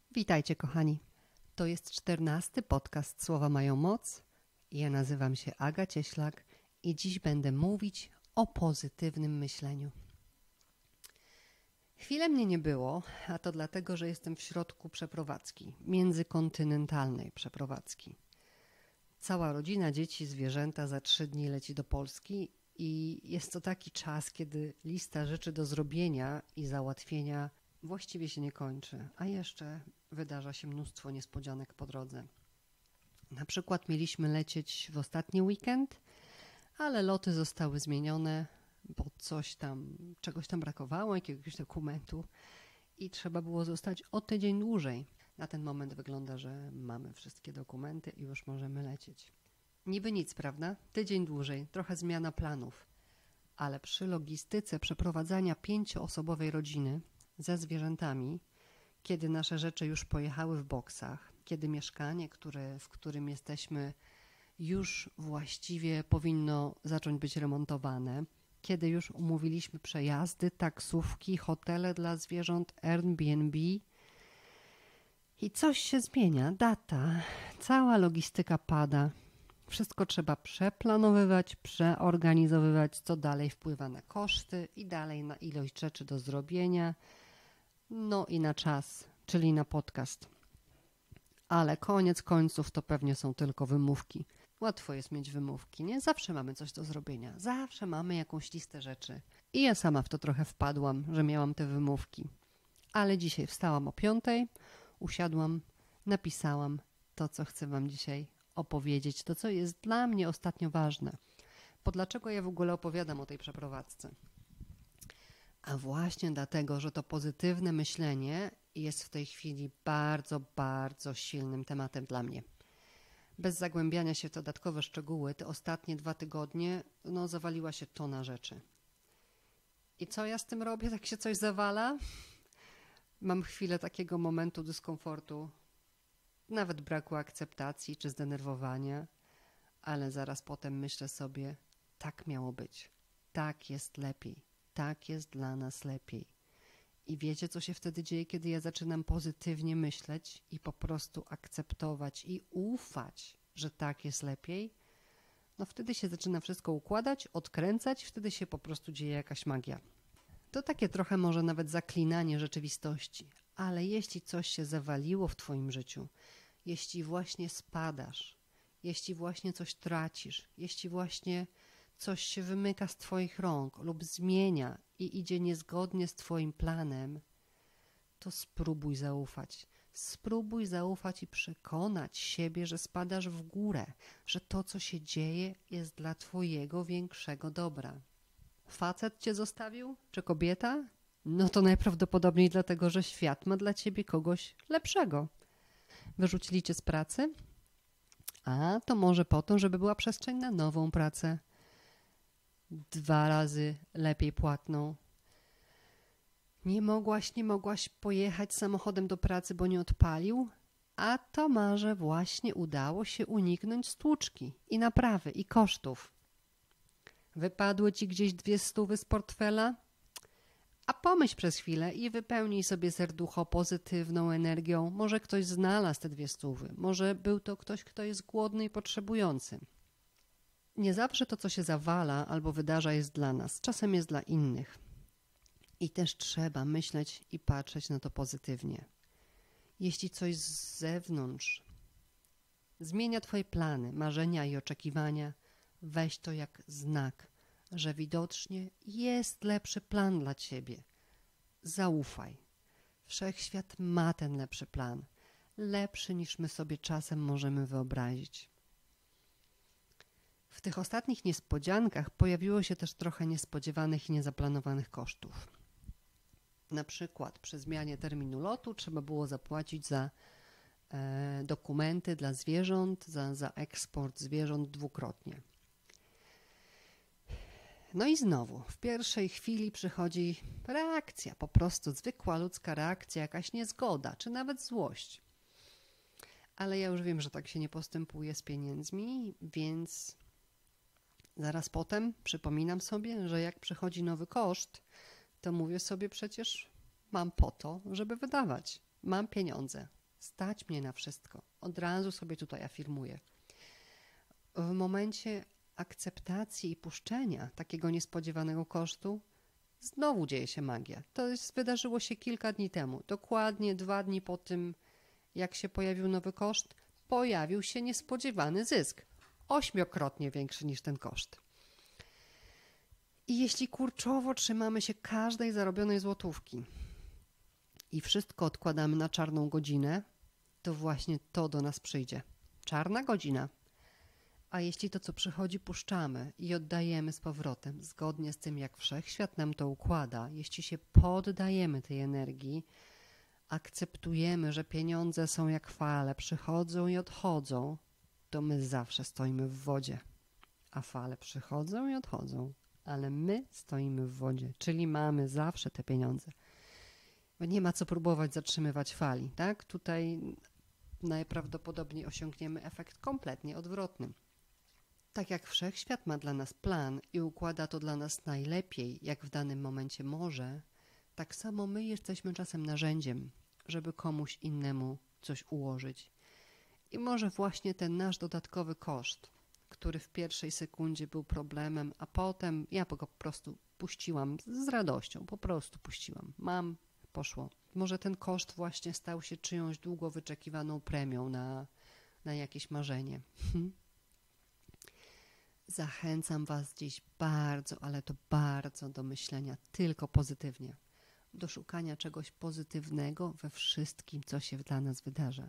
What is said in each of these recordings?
Witajcie kochani. To jest 14. podcast Słowa mają moc. Ja nazywam się Aga Cieślak i dziś będę mówić o pozytywnym myśleniu. Chwilę mnie nie było, a to dlatego, że jestem w środku przeprowadzki, międzykontynentalnej przeprowadzki. Cała rodzina, dzieci, zwierzęta za 3 dni leci do Polski i jest to taki czas, kiedy lista rzeczy do zrobienia i załatwienia właściwie się nie kończy, a jeszcze wydarza się mnóstwo niespodzianek po drodze. Na przykład mieliśmy lecieć w ostatni weekend, ale loty zostały zmienione, bo czegoś tam brakowało, jakiegoś dokumentu i trzeba było zostać o tydzień dłużej. Na ten moment wygląda, że mamy wszystkie dokumenty i już możemy lecieć. Niby nic, prawda? Tydzień dłużej, trochę zmiana planów, ale przy logistyce przeprowadzania 5-osobowej rodziny ze zwierzętami, kiedy nasze rzeczy już pojechały w boksach, kiedy mieszkanie, w którym jesteśmy, już właściwie powinno zacząć być remontowane, kiedy już umówiliśmy przejazdy, taksówki, hotele dla zwierząt, Airbnb i coś się zmienia, data, cała logistyka pada. Wszystko trzeba przeplanowywać, przeorganizowywać, co dalej wpływa na koszty i dalej na ilość rzeczy do zrobienia, no i na czas, czyli na podcast. Ale koniec końców to pewnie są tylko wymówki. Łatwo jest mieć wymówki, nie? Zawsze mamy coś do zrobienia, zawsze mamy jakąś listę rzeczy. I ja sama w to trochę wpadłam, że miałam te wymówki. Ale dzisiaj wstałam o 5:00, usiadłam, napisałam to, co chcę wam dzisiaj opowiedzieć, to, co jest dla mnie ostatnio ważne. Bo dlaczego ja w ogóle opowiadam o tej przeprowadzce? A właśnie dlatego, że to pozytywne myślenie jest w tej chwili bardzo, bardzo silnym tematem dla mnie. Bez zagłębiania się w dodatkowe szczegóły, te ostatnie 2 tygodnie zawaliła się tona rzeczy. I co ja z tym robię? Tak się coś zawala? Mam chwilę takiego momentu dyskomfortu, nawet braku akceptacji czy zdenerwowania, ale zaraz potem myślę sobie, tak miało być, tak jest lepiej, tak jest dla nas lepiej. I wiecie, co się wtedy dzieje, kiedy ja zaczynam pozytywnie myśleć i po prostu akceptować i ufać, że tak jest lepiej? No wtedy się zaczyna wszystko układać, odkręcać, wtedy się po prostu dzieje jakaś magia. To takie trochę może nawet zaklinanie rzeczywistości, ale jeśli coś się zawaliło w twoim życiu, jeśli właśnie spadasz, jeśli właśnie coś tracisz, jeśli właśnie coś się wymyka z twoich rąk lub zmienia i idzie niezgodnie z twoim planem, to spróbuj zaufać. Spróbuj zaufać i przekonać siebie, że spadasz w górę, że to, co się dzieje, jest dla twojego większego dobra. Facet cię zostawił? Czy kobieta? No to najprawdopodobniej dlatego, że świat ma dla ciebie kogoś lepszego. Wyrzucili cię z pracy? A to może po to, żeby była przestrzeń na nową pracę. 2 razy lepiej płatną. Nie mogłaś pojechać samochodem do pracy, bo nie odpalił? A to może właśnie udało się uniknąć stłuczki i naprawy i kosztów. Wypadły ci gdzieś 200 z portfela? A pomyśl przez chwilę i wypełnij sobie serducho pozytywną energią. Może ktoś znalazł te 200, może był to ktoś, kto jest głodny i potrzebujący. Nie zawsze to, co się zawala albo wydarza, jest dla nas. Czasem jest dla innych. I też trzeba myśleć i patrzeć na to pozytywnie. Jeśli coś z zewnątrz zmienia twoje plany, marzenia i oczekiwania, weź to jak znak, że widocznie jest lepszy plan dla ciebie. Zaufaj. Wszechświat ma ten lepszy plan. Lepszy niż my sobie czasem możemy wyobrazić. W tych ostatnich niespodziankach pojawiło się też trochę niespodziewanych i niezaplanowanych kosztów. Na przykład przy zmianie terminu lotu trzeba było zapłacić za dokumenty dla zwierząt, za eksport zwierząt 2-krotnie. No i znowu, w pierwszej chwili przychodzi reakcja, po prostu zwykła ludzka reakcja, jakaś niezgoda, czy nawet złość. Ale ja już wiem, że tak się nie postępuje z pieniędzmi, więc zaraz potem przypominam sobie, że jak przychodzi nowy koszt, to mówię sobie przecież mam po to, żeby wydawać. Mam pieniądze. Stać mnie na wszystko. Od razu sobie tutaj afirmuję. W momencie akceptacji i puszczenia takiego niespodziewanego kosztu znowu dzieje się magia. Wydarzyło się kilka dni temu. Dokładnie 2 dni po tym, jak się pojawił nowy koszt, pojawił się niespodziewany zysk. 8-krotnie większy niż ten koszt. I jeśli kurczowo trzymamy się każdej zarobionej złotówki i wszystko odkładamy na czarną godzinę, to właśnie to do nas przyjdzie. Czarna godzina. A jeśli to, co przychodzi, puszczamy i oddajemy z powrotem, zgodnie z tym, jak wszechświat nam to układa, jeśli się poddajemy tej energii, akceptujemy, że pieniądze są jak fale, przychodzą i odchodzą, to my zawsze stoimy w wodzie. A fale przychodzą i odchodzą, ale my stoimy w wodzie, czyli mamy zawsze te pieniądze. Bo nie ma co próbować zatrzymywać fali, tak? Tutaj najprawdopodobniej osiągniemy efekt kompletnie odwrotny. Tak jak wszechświat ma dla nas plan i układa to dla nas najlepiej, jak w danym momencie może, tak samo my jesteśmy czasem narzędziem, żeby komuś innemu coś ułożyć. I może właśnie ten nasz dodatkowy koszt, który w pierwszej sekundzie był problemem, a potem ja po prostu puściłam z radością, po prostu puściłam. Poszło. Może ten koszt właśnie stał się czyjąś długo wyczekiwaną premią na jakieś marzenie. Zachęcam Was dziś bardzo, ale to bardzo do myślenia tylko pozytywnie. Do szukania czegoś pozytywnego we wszystkim, co się dla nas wydarza.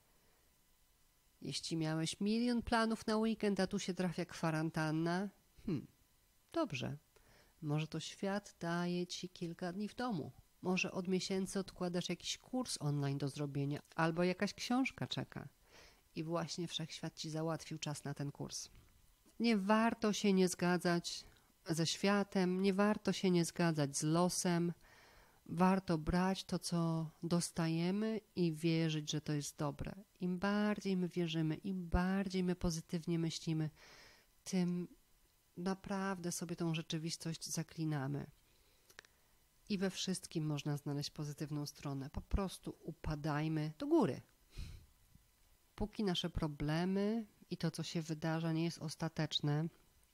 Jeśli miałeś 1 000 000 planów na weekend, a tu się trafia kwarantanna, dobrze. Może to świat daje Ci kilka dni w domu. Może od miesięcy odkładasz jakiś kurs online do zrobienia, albo jakaś książka czeka. I właśnie wszechświat Ci załatwił czas na ten kurs. Nie warto się nie zgadzać ze światem, nie warto się nie zgadzać z losem. Warto brać to, co dostajemy i wierzyć, że to jest dobre. Im bardziej my wierzymy, im bardziej my pozytywnie myślimy, tym naprawdę sobie tą rzeczywistość zaklinamy. I we wszystkim można znaleźć pozytywną stronę. Po prostu upadajmy do góry. Póki nasze problemy i to, co się wydarza, nie jest ostateczne,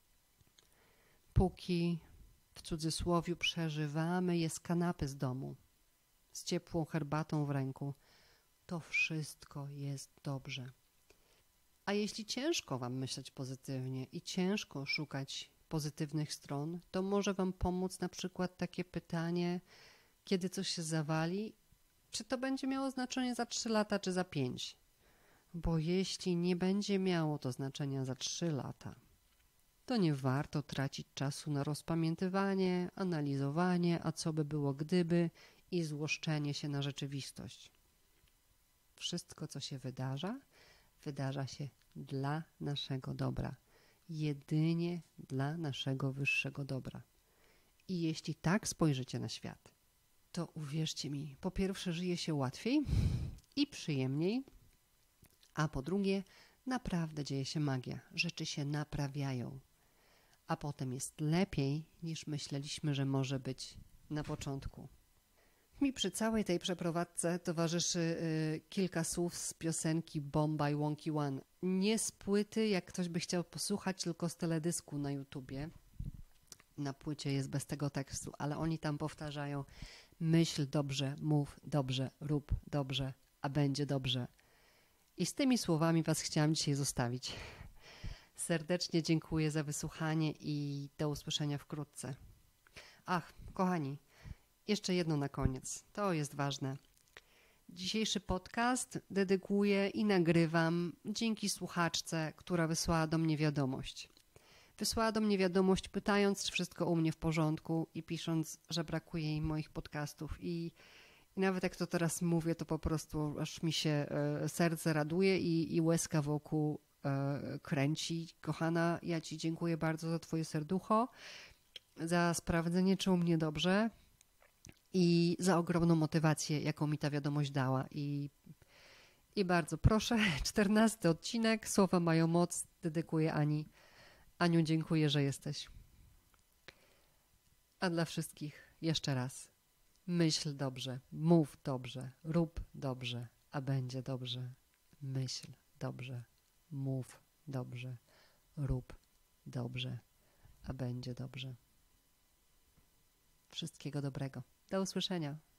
póki w cudzysłowiu przeżywamy je z kanapy z domu, z ciepłą herbatą w ręku, to wszystko jest dobrze. A jeśli ciężko Wam myśleć pozytywnie i ciężko szukać pozytywnych stron, to może Wam pomóc na przykład takie pytanie, kiedy coś się zawali, czy to będzie miało znaczenie za 3 lata, czy za 5? Bo jeśli nie będzie miało to znaczenia za 3 lata, to nie warto tracić czasu na rozpamiętywanie, analizowanie, a co by było gdyby i złoszczenie się na rzeczywistość. Wszystko, co się wydarza, wydarza się dla naszego dobra. Jedynie dla naszego wyższego dobra. I jeśli tak spojrzycie na świat, to uwierzcie mi, po pierwsze żyje się łatwiej i przyjemniej, a po drugie naprawdę dzieje się magia. Rzeczy się naprawiają. A potem jest lepiej, niż myśleliśmy, że może być na początku. Mi przy całej tej przeprowadzce towarzyszy kilka słów z piosenki Bomb by Wonky One. Nie z płyty, jak ktoś by chciał posłuchać, tylko z teledysku na YouTubie. Na płycie jest bez tego tekstu, ale oni tam powtarzają: myśl dobrze, mów dobrze, rób dobrze, a będzie dobrze. I z tymi słowami Was chciałam dzisiaj zostawić. Serdecznie dziękuję za wysłuchanie i do usłyszenia wkrótce. Ach, kochani, jeszcze jedno na koniec. To jest ważne. Dzisiejszy podcast dedykuję i nagrywam dzięki słuchaczce, która wysłała do mnie wiadomość. Wysłała do mnie wiadomość, pytając, czy wszystko u mnie w porządku i pisząc, że brakuje jej moich podcastów. I nawet jak to teraz mówię, to po prostu aż mi się serce raduje i łezka wokół kręci. Kochana, ja Ci dziękuję bardzo za Twoje serducho, za sprawdzenie, czy u mnie dobrze i za ogromną motywację, jaką mi ta wiadomość dała. I bardzo proszę, 14 odcinek, Słowa mają moc, dedykuję Ani. Aniu, dziękuję, że jesteś. A dla wszystkich jeszcze raz. Myśl dobrze, mów dobrze, rób dobrze, a będzie dobrze. Myśl dobrze, mów dobrze, rób dobrze, a będzie dobrze. Wszystkiego dobrego. Do usłyszenia.